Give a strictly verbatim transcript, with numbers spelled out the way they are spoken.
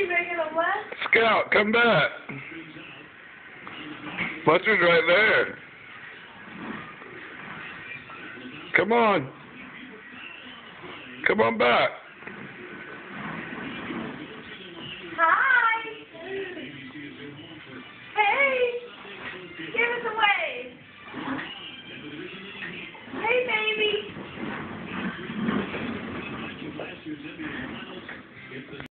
making a left? Scout, come back. Fletcher's right there. Come on. Come on back.